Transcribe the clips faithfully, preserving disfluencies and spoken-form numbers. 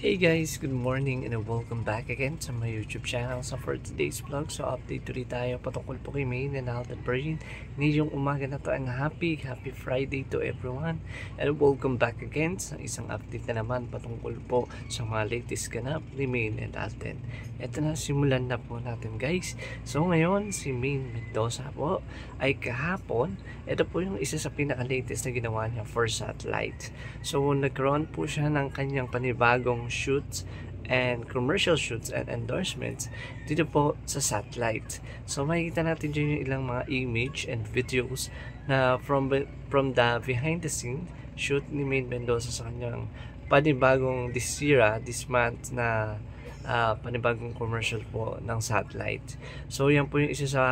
Hey guys, good morning and welcome back again to my YouTube channel. So for today's vlog, so update tuloy tayo patungkol po kay Maine and Alden Bergin. Ngayong umaga na to, and happy, happy Friday to everyone. And welcome back again sa isang update na naman patungkol po sa mga latest ganap ni Maine and Alden. Ito na, simulan na po natin guys. So ngayon, si Maine Mendoza po ay kahapon, ito po yung isa sa pinaka-latest na ginawa niya for Satellite. So nagkaroon po siya ng kanyang panibagong shoots and commercial shoots and endorsements dito po sa Satellite. So makikita natin dyan yung ilang mga image and videos na from from the behind the scene shoot ni Maine Mendoza sa kanyang panibagong this year, this month na uh, panibagong commercial po ng Satellite. So yan po yung isa sa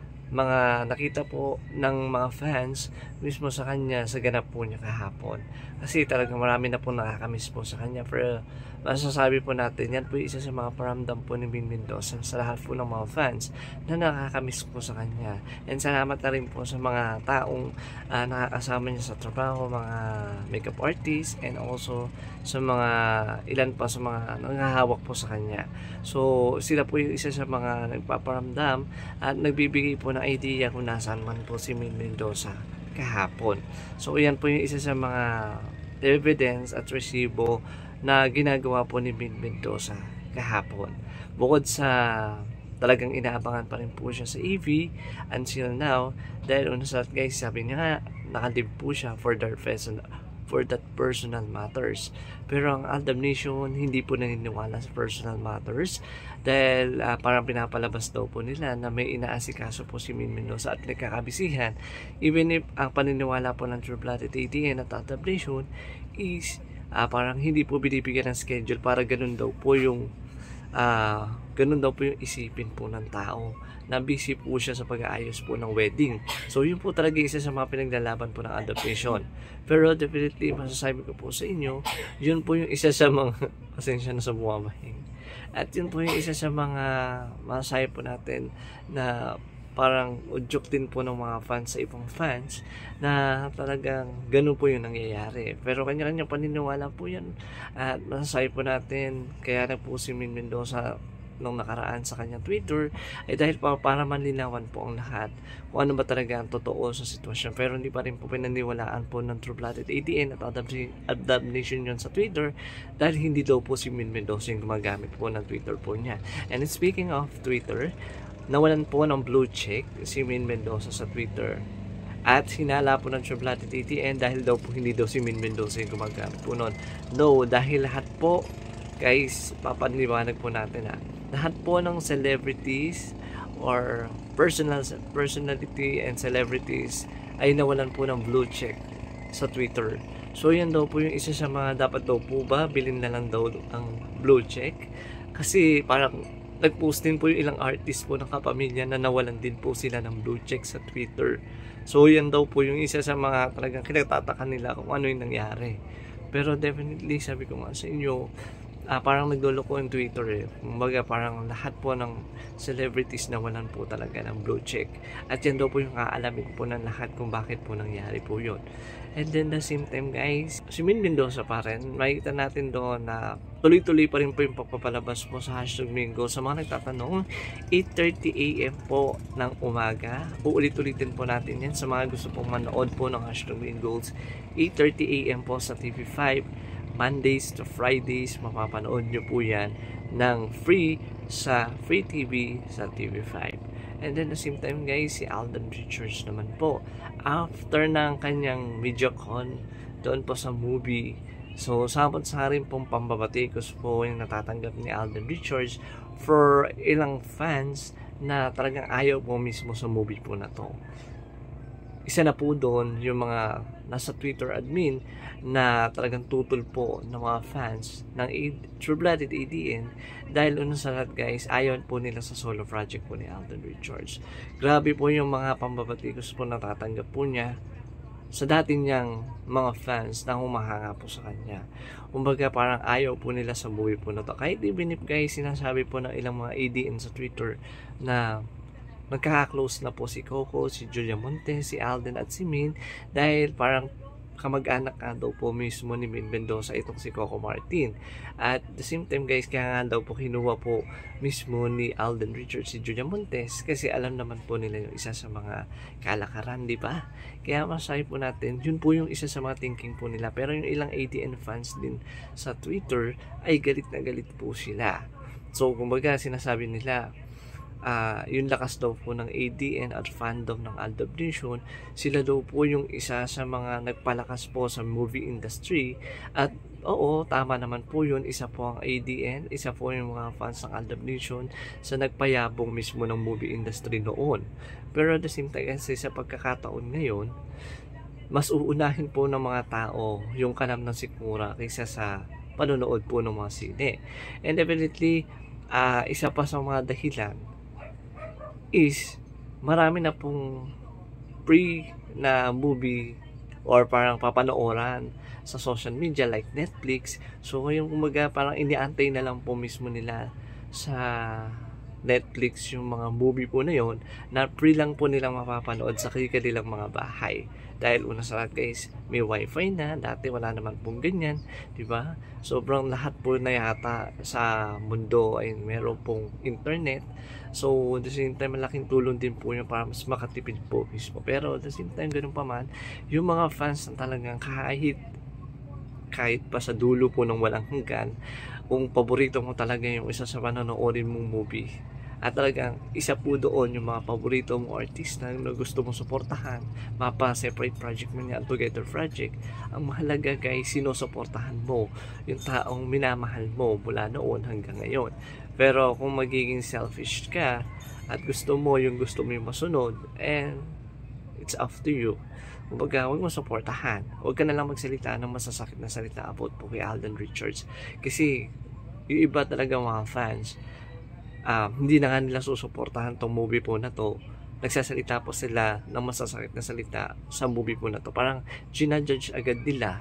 mga nakita po ng mga fans mismo sa kanya sa ganap po niya kahapon. Kasi talagang marami na po nakakamiss po sa kanya. Pero masasabi po natin, yan po isa sa mga paramdam po ni Maine Mendoza sa lahat po ng mga fans na nakakamiss po sa kanya. And salamat na rin po sa mga taong uh, nakakasama niya sa trabaho, mga makeup artists, and also sa mga ilan pa sa mga nanghahawak po sa kanya. So sila po yung isa sa mga nagpaparamdam at nagbibigay po ng idea kung nasaan man po si Maine Mendoza kahapon. So yan po yung isa sa mga evidence at resibo na ginagawa po ni Maine Mendoza kahapon. Bukod sa talagang inaabangan pa rin po siya sa E V until now, dahil una sa guys, sabi niya nga nakalib po siya for their personal for that personal matters. Pero ang Aldab Nation hindi po naniniwala sa personal matters dahil uh, parang pinapalabas daw po nila na may inaasikaso po si Maine Mendoza at nagkakabisihan. Even if ang paniniwala po ng True-Blooded A D N at Aldab Nation is uh, parang hindi po binibigyan ng schedule para ganun daw po yung uh, ganun daw po yung isipin po ng tao na busy po siya sa pag-aayos po ng wedding. So yun po talaga isa sa mga pinaglalaban po ng adaptation. Pero definitely masasabi ko po sa inyo, yun po yung isa sa mga pasensya na sa bumabahing. At yun po yung isa sa mga masasabi po natin na parang udyok din po ng mga fans sa ibang fans na talagang ganun po yung nangyayari. Pero kanya-kanya paniniwala po yan. At masasabi po natin, kaya na po si Maine Mendoza nung nakaraan sa kanyang Twitter ay dahil pa, para manlinawan po ang lahat kung ano ba talaga ang totoo sa sitwasyon. Pero hindi pa rin po pinaniwalaan po ng True-Blooded A D N at Aldab Nation yun sa Twitter dahil hindi daw po si Maine Mendoza yung gumagamit po ng Twitter po niya. And speaking of Twitter, nawalan po ng blue check si Maine Mendoza sa Twitter at hinala po ng True-Blooded A D N dahil daw po hindi daw si Maine Mendoza yung gumagamit po nun. No, dahil lahat po guys, papaniwanag po natin ha, lahat po ng celebrities or personal personality and celebrities ay nawalan po ng blue check sa Twitter. So yan daw po yung isa sa mga dapat daw po ba bilhin na lang daw ang blue check, kasi parang nag-post din po yung ilang artist po ng kapamilya na nawalan din po sila ng blue check sa Twitter. So yan daw po yung isa sa mga talagang kinagtataka nila kung ano yung nangyari. Pero definitely sabi ko nga sa inyo, Ah, parang nagluloko yung Twitter eh. Kumbaga parang lahat po ng celebrities na walan po talaga ng blue check. At yan daw po yung kaalamin po ng lahat kung bakit po nangyari po yun. And then the same time guys, si Maine Mendoza pa rin, makikita natin doon na tuloy-tuloy pa rin po yung pagpapalabas po sa hashtag Mingo. Sa mga nagtatanong, eight thirty A M po ng umaga. Uulit-ulitin po natin yan sa mga gusto pong manood po ng hashtag Mingo. eight thirty A M po sa T V five. Mondays to Fridays, mapapanood nyo po yan ng free sa Free T V sa T V five. And then the same time guys, si Alden Richards naman po, after ng kanyang videocon doon po sa movie, so samot sa rin pong pambabatikos po yung natatanggap ni Alden Richards for ilang fans na talagang ayaw po mismo sa movie po na to. Isa na po doon yung mga nasa Twitter admin na talagang tutol po ng mga fans ng True-Blooded A D N dahil una sa lahat guys, ayaw po nila sa solo project po ni Alden Richards. Grabe po yung mga pambabatikos po natatanggap po niya sa dati niyang mga fans na humahanga po sa kanya. Kumbaga parang ayaw po nila sa movie po na to. Kahit even if guys, sinasabi po ng ilang mga A D N sa Twitter na magkaka-close na po si Coco, si Julia Monte, si Alden at si Maine dahil parang kamag-anak nga daw po mismo ni Maine Mendoza itong si Coco Martin. At the same time guys, kaya nga daw po kinuha po mismo ni Alden Richards si Julia Montes kasi alam naman po nila yung isa sa mga kalakaran, di ba? Kaya masabi po natin, yun po yung isa sa mga thinking po nila. Pero yung ilang A D N fans din sa Twitter ay galit na galit po sila. So kumbaga sinasabi nila, Uh, yung lakas daw po ng A D N at fandom ng Aldab Nation, sila daw po yung isa sa mga nagpalakas po sa movie industry. At oo, tama naman po yun, isa po ang A D N, isa po yung mga fans ng Aldab Nation sa nagpayabong mismo ng movie industry noon. Pero at the same time kasi sa pagkakataon ngayon, mas uunahin po ng mga tao yung kanam ng sikmura kaysa sa panonood po ng mga sine. And definitely, uh, isa pa sa mga dahilan is marami na pong free na movie or parang papanooran sa social media like Netflix. So ngayon kumaga parang iniantay na lang po mismo nila sa Netflix yung mga movie po na yon na free lang po nilang mapapanood sa kanilang mga bahay. Dahil una sa lahat guys, may wifi na, dati wala naman pong ganyan, di ba? Sobrang lahat po na yata sa mundo ay meron pong internet. So at the same time, malaking tulong din po yun para mas makatipid po mismo. Pero at the same time, ganun pa man, yung mga fans na talagang kahit kahit pa sa dulo po ng walang hanggan, kung paborito mo talaga yung isa sa panonoodin mong movie at talagang isa po doon yung mga paborito mong artista na gusto mong suportahan, mapa separate project mo niya, together project, ang mahalaga guys, sinusuportahan mo yung taong minamahal mo mula noon hanggang ngayon. Pero kung magiging selfish ka at gusto mo yung gusto mo yung masunod, and it's up to you. Kumbaga, huwag mo suportahan. Huwag ka na lang magsalita ng masasakit na salita about po kay Alden Richards. Kasi, yung iba talaga mga fans, uh, hindi na nga nila susuportahan tong movie po na to. Nagsasalita po sila ng masasakit na salita sa movie po na to. Parang, ginajudge agad nila.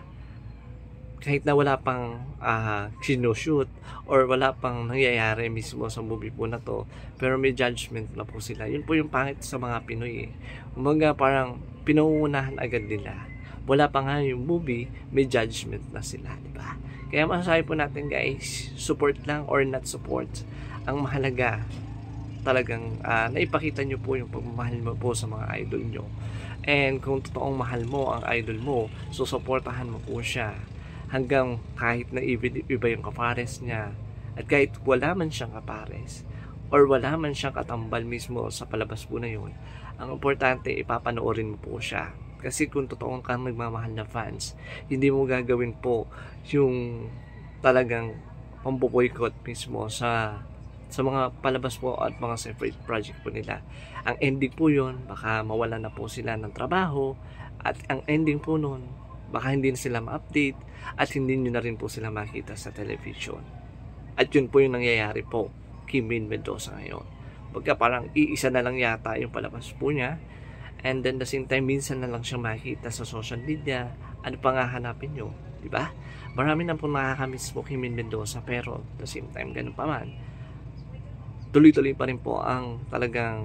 Kahit na wala pang uh, sinushoot or wala pang nangyayari mismo sa movie po na to, pero may judgment na po sila. Yun po yung pangit sa mga Pinoy eh. Kumbaga parang pinauunahan agad nila. Wala pa nga yung movie, may judgment na sila, di ba? Kaya masasabi po natin guys, support lang or not support. Ang mahalaga, talagang uh, naipakita nyo po yung pagmamahal mo po sa mga idol nyo. And kung totoong mahal mo ang idol mo, so supportahan mo po siya. Hanggang kahit na iba yung kapares niya at kahit wala man siyang kapares or wala man siyang katambal mismo sa palabas po na yun, ang importante ipapanoorin mo po siya. Kasi kung totoong kang nagmamahal na fans, hindi mo gagawin po yung talagang pamboboycott mismo sa sa mga palabas po at mga separate project po nila. Ang ending po yun, baka mawala na po sila ng trabaho at ang ending po nun, baka hindi na sila ma-update at hindi nyo na rin po sila makita sa television. At yun po yung nangyayari po kay Maine Mendoza ngayon. Pagka parang iisa na lang yata yung palabas po niya, and then the same time minsan na lang siya makita sa social media. Ano pa nga hanapin nyo, di ba? Marami na po nakakamiss po kay Maine Mendoza, pero the same time ganun pa man, tuloy-tuloy pa rin po ang talagang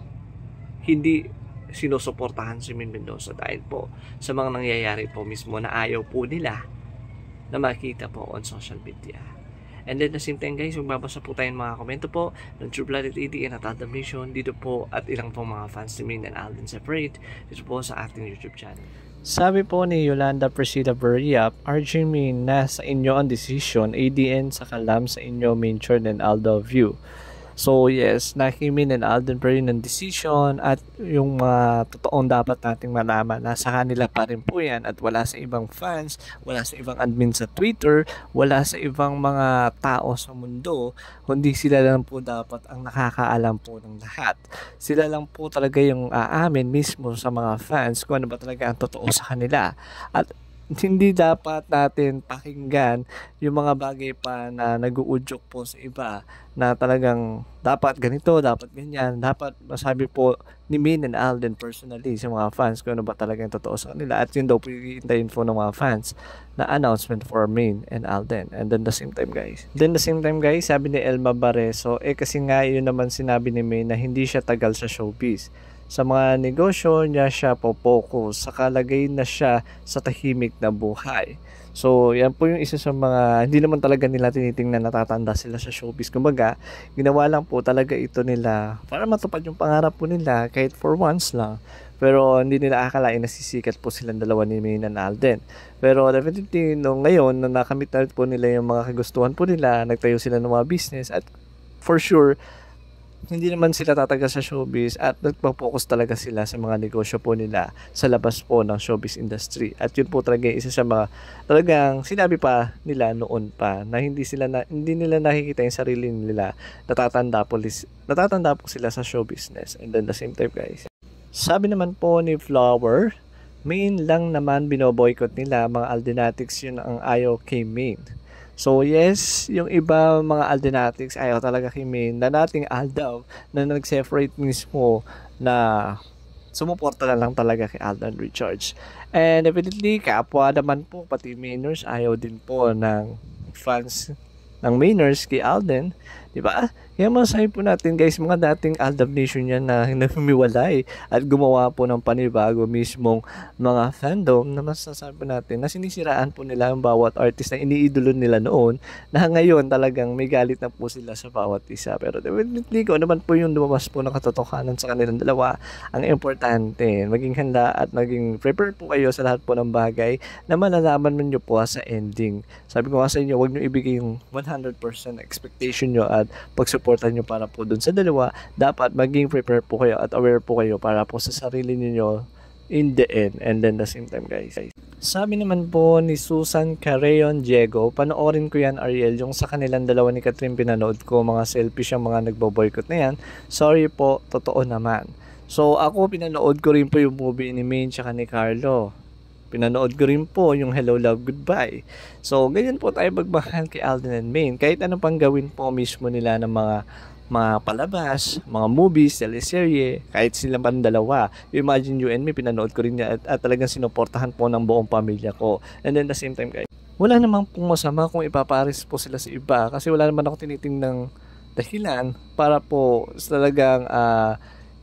hindi sinusuportahan si Maine Mendoza dahil po sa mga nangyayari po mismo na ayaw po nila na makita po on social media. And then the same time guys, magbabasa po tayo ng mga komento po ng True Blooded A D N at Aldab Nation dito po at ilang pong mga fans ni Maine and Alden separate dito po sa ating YouTube channel. Sabi po ni Yolanda Presida Berriap, R J Maine, nasa inyo ang decision, A D N sa kalam sa inyo Maine and Aldo view. So yes, nakimin and Alden pa rin ng decision at yung mga uh, totoong dapat nating malaman, nasa kanila pa rin po yan at wala sa ibang fans, wala sa ibang admin sa Twitter, wala sa ibang mga tao sa mundo, kundi sila lang po dapat ang nakakaalam po ng lahat. Sila lang po talaga yung aamin mismo sa mga fans kung ano ba talaga ang totoo sa kanila. At hindi dapat natin pakinggan yung mga bagay pa na nag-uudyok po sa iba na talagang dapat ganito, dapat ganyan, dapat masabi po ni Maine and Alden personally sa mga fans kung ano ba talaga yung totoo sa kanila. At yun daw po yung info ng mga fans na announcement for Maine and Alden. And then the same time guys, then the same time guys, sabi ni Elma Bareso, eh kasi nga yun naman sinabi ni Maine na hindi siya tagal sa showbiz. sa mga negosyo niya siya po-focus. Sakalagay na siya sa tahimik na buhay. So, yan po yung isa sa mga, hindi naman talaga nila tinitingnan natatanda sila sa showbiz. Kumbaga, ginawa lang po talaga ito nila para matupad yung pangarap po nila kahit for once lang. Pero hindi nila akalain na sisikat po silang dalawa ni Maine and Alden. Pero definitely, no, ngayon, na nakamit na po nila yung mga kagustuhan po nila, nagtayo sila ng mga business at for sure, hindi naman sila tatagal sa showbiz at nagpo-focus talaga sila sa mga negosyo po nila sa labas po ng showbiz industry. At yun po talaga isa sa mga talagang sinabi pa nila noon pa na hindi sila na, hindi nila nakikita yung sarili nila, natatanda po, natatanda po sila sa show business. And then the same time guys, sabi naman po ni Flower, Maine lang naman binoboykot nila, mga Aldenatics yun ang ayaw kay Maine. So yes, yung iba mga Aldenatics ayaw talaga kay Maine na nating Aldaw na nag-separate mismo na sumuporta na lang talaga kay Alden Richards. And evidently, kapwa naman po, pati Mainers ayaw din po ng fans ng Mainers kay Alden. Diba? Kaya masasabi po natin guys, mga dating Aldab Nation yan na nagmiwalay at gumawa po ng panibago mismong mga fandom na masasabi po natin na sinisiraan po nila ang bawat artist na iniidolo nila noon na ngayon talagang may galit na po sila sa bawat isa. Pero definitely ko naman po yung lumabas po ng katotohanan sa kanilang dalawa. Ang importante, maging handa at maging prepare po kayo sa lahat po ng bagay na malalaman nyo po sa ending. Sabi ko nga sa inyo, huwag nyo ibigay yung one hundred percent expectation nyo at pagsuportan nyo para po dun sa dalawa. Dapat maging prepare po kayo at aware po kayo para po sa sarili niyo in the end. And then the same time guys, sabi naman po ni Susan Carreon Diego, panoorin ko yan Ariel, yung sa kanilang dalawa ni Catherine pinanood ko, mga selfish yung mga nagbo-boycott na yan. Sorry po, totoo naman. So ako pinanood ko rin po yung movie ni Maine tsaka ni Carlo. Pinanood ko rin po yung Hello Love Goodbye. So, ganyan po tayo magmahal kay Alden and Maine. Kahit ano pang gawin po mismo nila ng mga mga palabas, mga movies, teleserye, kahit sila man dalawa. Imagine You and Me, pinanood ko rin niya at, at talagang sinuportahan po ng buong pamilya ko. And then the same time guys, wala namang pong masama kung ipaparis po sila sa iba kasi wala naman ako tinitingnan dahilan para po talagang uh,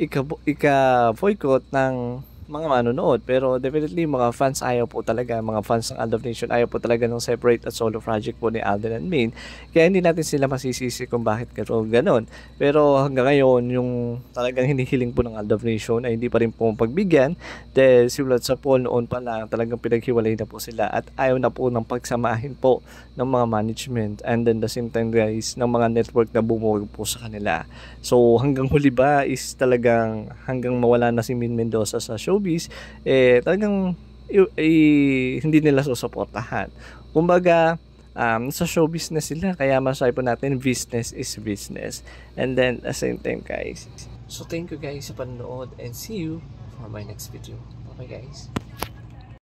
ika-boycott ng mga manonood. Pero definitely mga fans ayaw po talaga, mga fans ng Aldab Nation ayaw po talaga ng separate at solo project po ni Alden and Maine. Kaya hindi natin sila masisisi kung bakit gano'n. Pero hanggang ngayon, yung talagang hinihiling po ng Aldab Nation ay hindi pa rin po pagbigyan dahil simulat sa po noon pa lang talagang pinaghiwalay na po sila at ayaw na po ng pagsamahin po ng mga management and then the same time guys ng mga network na bumuwag po sa kanila. So hanggang huli ba is talagang hanggang mawala na si Maine Mendoza sa show eh talagang i, i, hindi nila susuportahan. Kumbaga um, sa show business sila, kaya masasabi po natin business is business. And then at the same time guys, so thank you guys sa panonood and see you for my next video. Bye guys.